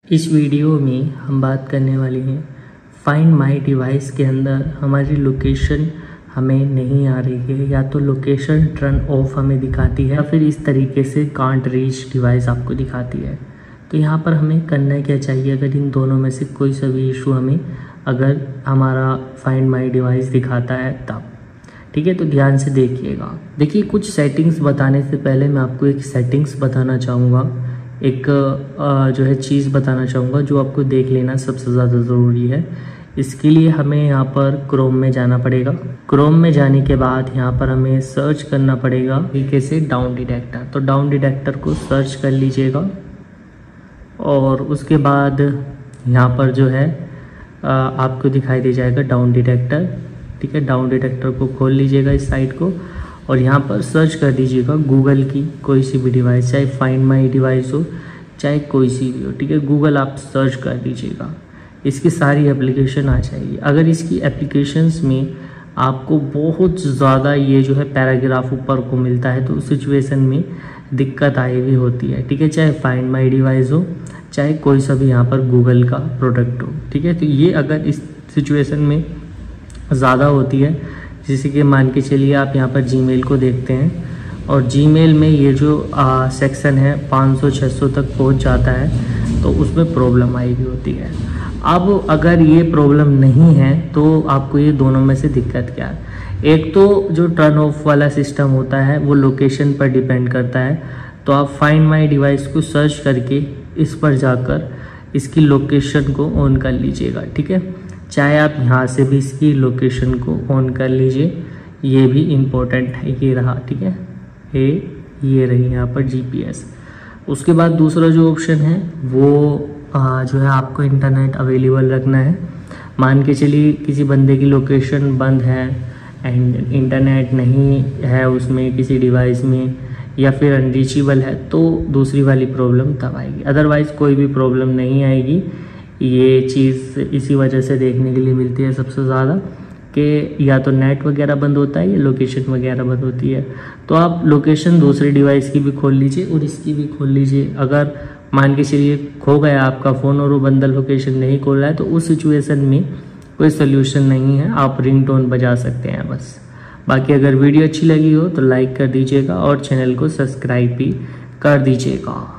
इस वीडियो में हम बात करने वाले हैं फाइंड माय डिवाइस के अंदर हमारी लोकेशन हमें नहीं आ रही है, या तो लोकेशन टर्न ऑफ हमें दिखाती है या फिर इस तरीके से कांट रीच डिवाइस आपको दिखाती है। तो यहाँ पर हमें करना क्या चाहिए, अगर इन दोनों में से कोई सा भी इशू हमें अगर हमारा फाइंड माय डिवाइस दिखाता है तब, ठीक है। तो ध्यान से देखिएगा। देखिए, कुछ सेटिंग्स बताने से पहले मैं आपको एक सेटिंग्स बताना चाहूँगा, एक जो है चीज़ बताना चाहूँगा जो आपको देख लेना सबसे ज़्यादा ज़रूरी है। इसके लिए हमें यहाँ पर क्रोम में जाना पड़ेगा। क्रोम में जाने के बाद यहाँ पर हमें सर्च करना पड़ेगा तरीके से डाउन डिटेक्टर। तो डाउन डिटेक्टर को सर्च कर लीजिएगा और उसके बाद यहाँ पर जो है आपको दिखाई दे जाएगा डाउन डिटेक्टर, ठीक है। डाउन डिटेक्टर को खोल लीजिएगा इस साइट को और यहाँ पर सर्च कर दीजिएगा गूगल की कोई सी भी डिवाइस, चाहे फाइंड माय डिवाइस हो चाहे कोई सी भी हो, ठीक है। गूगल आप सर्च कर दीजिएगा, इसकी सारी एप्लीकेशन आ जाएगी। अगर इसकी एप्लीकेशंस में आपको बहुत ज़्यादा ये जो है पैराग्राफ ऊपर को मिलता है तो उस सिचुएशन में दिक्कत आई हुई होती है, ठीक है। चाहे फाइंड माय डिवाइस हो चाहे कोई सा भी यहाँ पर गूगल का प्रोडक्ट हो, ठीक है। तो ये अगर इस सिचुएशन में ज़्यादा होती है, जैसे कि मान के चलिए आप यहाँ पर जीमेल को देखते हैं और जीमेल में ये जो सेक्शन है 500-600 तक पहुँच जाता है तो उसमें प्रॉब्लम आई हुई होती है। अब अगर ये प्रॉब्लम नहीं है तो आपको ये दोनों में से दिक्कत क्या है। एक तो जो टर्न ऑफ वाला सिस्टम होता है वो लोकेशन पर डिपेंड करता है, तो आप फाइंड माय डिवाइस को सर्च करके इस पर जाकर इसकी लोकेशन को ऑन कर लीजिएगा, ठीक है। चाहे आप यहाँ से भी इसकी लोकेशन को ऑन कर लीजिए, ये भी इम्पोर्टेंट है। ये रहा, ठीक है, ये रही यहाँ पर जीपीएस। उसके बाद दूसरा जो ऑप्शन है वो जो है आपको इंटरनेट अवेलेबल रखना है। मान के चलिए किसी बंदे की लोकेशन बंद है एंड इंटरनेट नहीं है उसमें किसी डिवाइस में, या फिर अनरीचेबल है, तो दूसरी वाली प्रॉब्लम तब आएगी। अदरवाइज़ कोई भी प्रॉब्लम नहीं आएगी। ये चीज़ इसी वजह से देखने के लिए मिलती है सबसे ज़्यादा कि या तो नेट वगैरह बंद होता है या लोकेशन वगैरह बंद होती है। तो आप लोकेशन दूसरे डिवाइस की भी खोल लीजिए और इसकी भी खोल लीजिए। अगर मान के चलिए खो गया आपका फ़ोन और वो बंदा लोकेशन नहीं खोल रहा है तो उस सिचुएशन में कोई सोल्यूशन नहीं है, आप रिंगटोन बजा सकते हैं बस। बाकी अगर वीडियो अच्छी लगी हो तो लाइक कर दीजिएगा और चैनल को सब्सक्राइब भी कर दीजिएगा।